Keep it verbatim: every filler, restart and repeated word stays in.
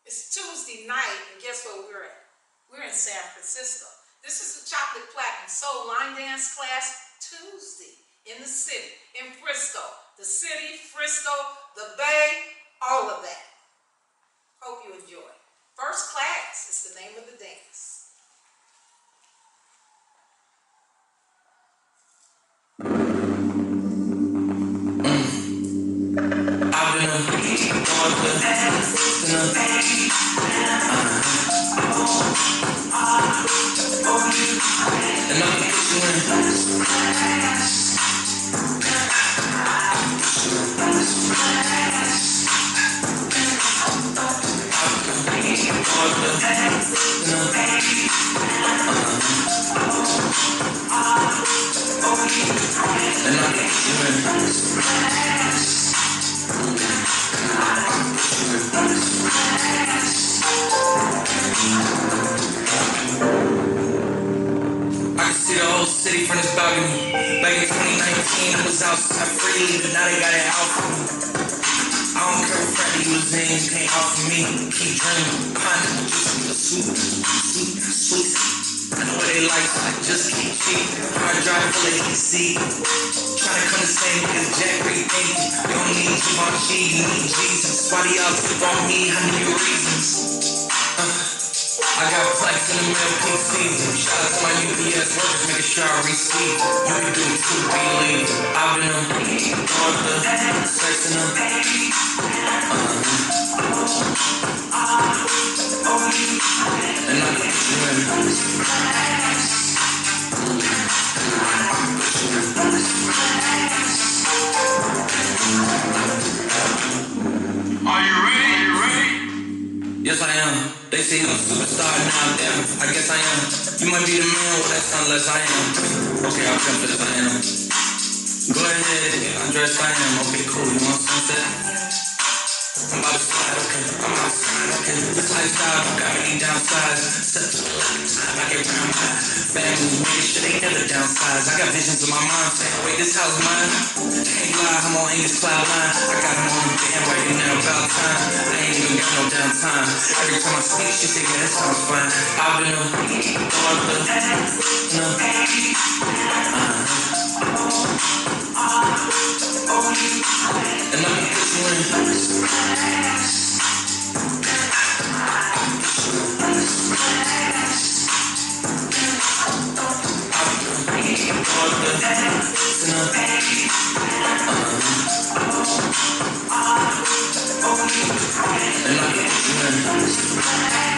It's Tuesday night, and guess where we're at? We're in San Francisco. This is the Chocolate Platinum Soul Line Dance class, Tuesday, in the city, in Frisco. The city, Frisco, the Bay, all of that. Hope you enjoy. First Class is the name of the dance. I've been a going to and I'm I can see the whole city from this balcony. Back in twenty nineteen, I was outside freely, but now they got it out for me. I don't care what Freddie was in, can't out for me. Keep dreaming, pineapple juice with the sweet, sweet, sweet. I know what they like, so I just keep cheap. Hard drive full of E C. Trying to come the same as Jack Reed, thank you. You don't need Givenchy, you need Jesus. Why do y'all flip on me? I need reasons. Uh. I got flex in the mail peak season. Shout out to my U P S workers, making sure I receive. You can do it too, believe. I've been a Martha, sexing them. And I can you in. Are you ready? Are you ready? Yes, I am. They say I'm a superstar now, damn, I guess I am. You might be the man, well that's unless I am. Okay, I'll jump this, I am. Go ahead, I'm dressed, I am. Okay, cool, you want sunset? I'm about to slide, okay, I'm outside, okay. This lifestyle got me downside. Step to the left, I get round my family, making sure they never downsize. I got visions in my mind saying, wait, this house mine. Can't lie, I'm on English cloud nine. I got them on the bandwagon now, about time. I ain't even got no downtime. Every time I speak, she say, yeah, that sounds fine. I've been a daughter, no. And I'm gonna put you in. And I'm